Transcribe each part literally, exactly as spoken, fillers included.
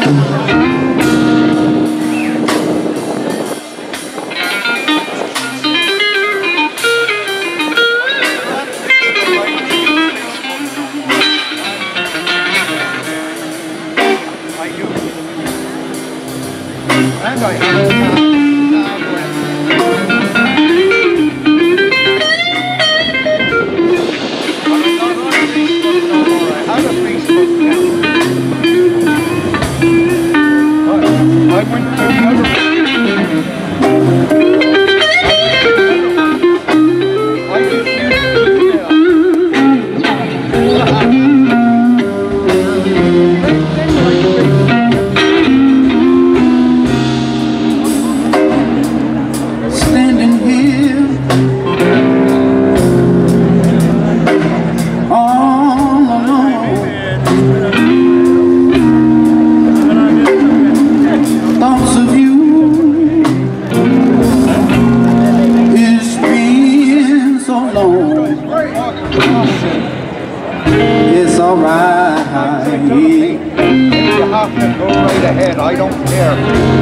It's alright. You have to go right ahead, I don't care.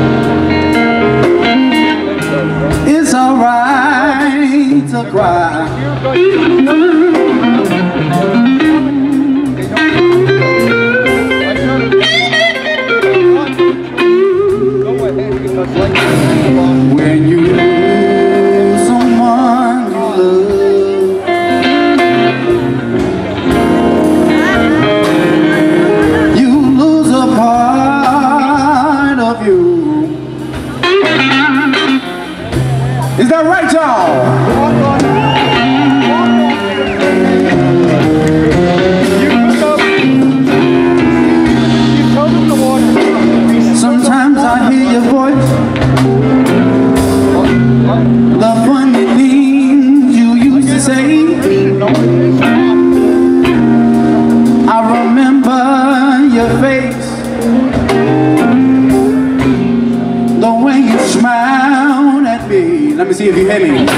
It's alright to cry. When you lose someone you love, you lose a part of you. Is that right, y'all? Sometimes I hear your voice, the funny things you used to say. I remember your face, the way you smiled at me. Let me see if you hear me.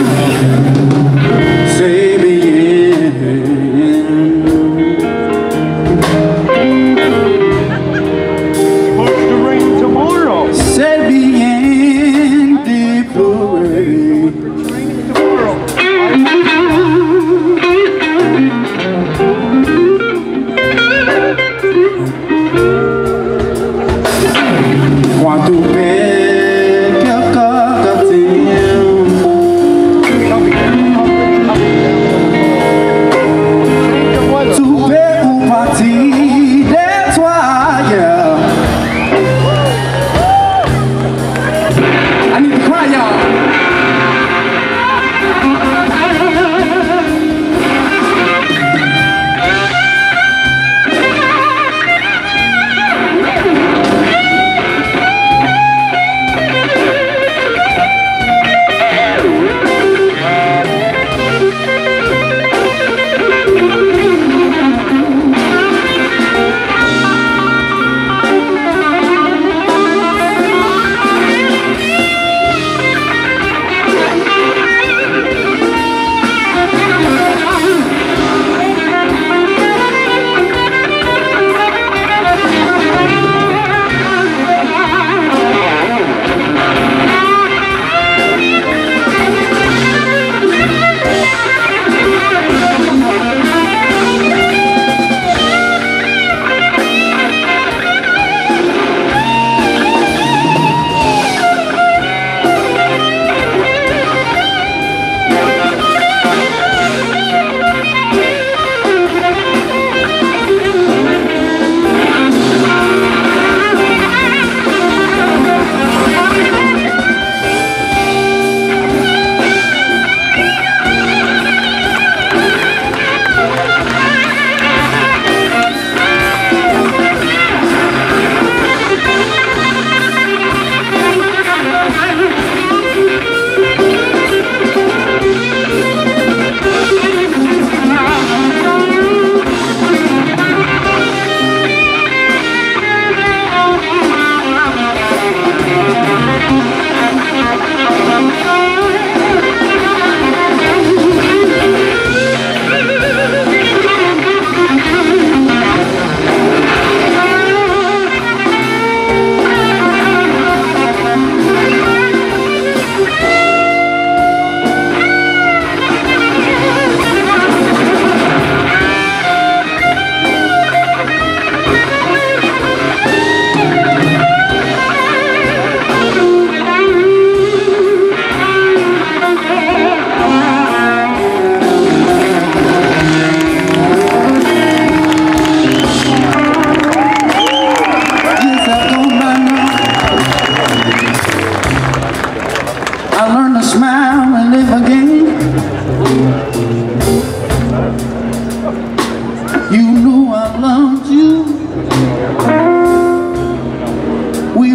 Say bien. Supposed to rain tomorrow. Say bien de pleurer. Quand tu perds quelqu'un que t'aimes,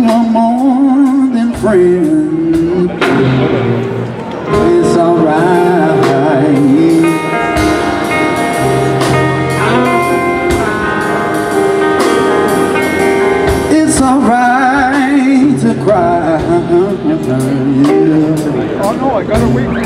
are more than friends. It's alright. It's alright to cry. Yeah. Oh no, I got a week.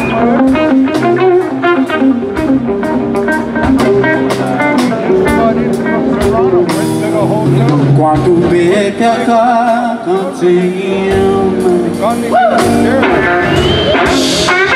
Quando vê que a cara cantinha